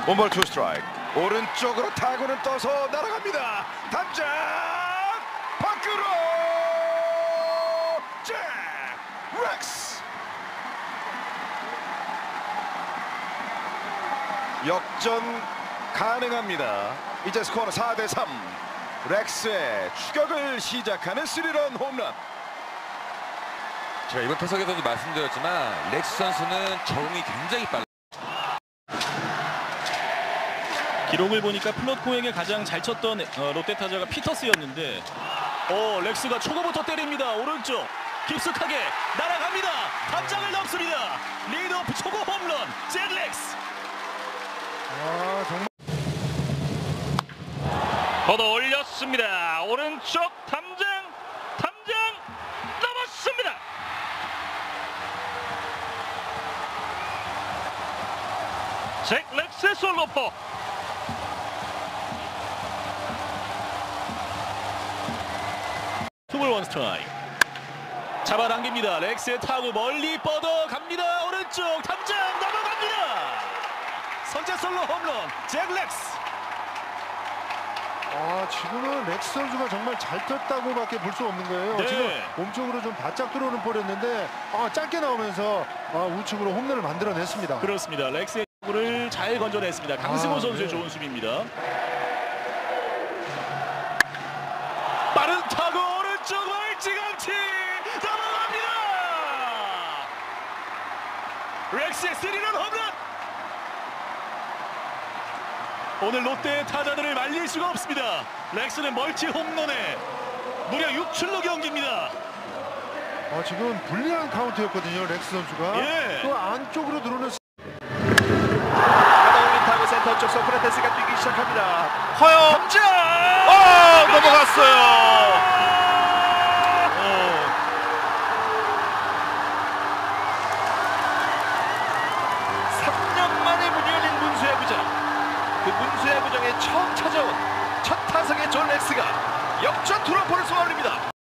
원볼 투 스트라이크. 오른쪽으로 타구는 떠서 날아갑니다. 담장 밖으로 잭 렉스. 역전 가능합니다. 이제 스코어는 4대3. 렉스의 추격을 시작하는 3런 홈런. 제가 이번 타석에서도 말씀드렸지만 렉스 선수는 적응이 굉장히 빨라요. 기록을 보니까 플롯코에게 가장 잘 쳤던 롯데 타자가 피터스였는데 렉스가 초구부터 때립니다. 오른쪽 깊숙하게 날아갑니다. 담장을 넘습니다. 리드오프 초구 홈런 잭 렉스. 정말 걷어 올렸습니다. 오른쪽 담장 넘었습니다. 잭 렉스의 솔로포. 투볼 원 스트라이크. 잡아당깁니다. 렉스의 타구 멀리 뻗어갑니다. 오른쪽 담장 넘어갑니다. 선제 솔로 홈런 잭 렉스. 지금은 렉스 선수가 정말 잘 떴다고밖에 볼 수 없는 거예요. 네. 지금 몸쪽으로 좀 바짝 들어오는 볼이었는데 짧게 나오면서 우측으로 홈런을 만들어냈습니다. 그렇습니다. 렉스의 타구를 잘 건져냈습니다. 강승호 선수의 네. 좋은 수비입니다. 빠른 타구 오른쪽 멀찌감치 넘어갑니다. 렉스의 3런 홈런. 오늘 롯데의 타자들을 말릴 수가 없습니다. 렉스는 멀티 홈런에 무려 6출루 경기입니다. 지금 불리한 카운트였거든요. 렉스 선수가. 예. 또 안쪽으로 들어오는 하나올린 타구 센터 쪽 소크라테스가 뛰기 시작합니다. 허용 담장 넘어갔어요. 3년 만에 문이 열린 문수야구장. 그 문수야구장에 처음 찾아온 첫 타석의 존 렉스가 역전 투런포를 쏘아올립니다.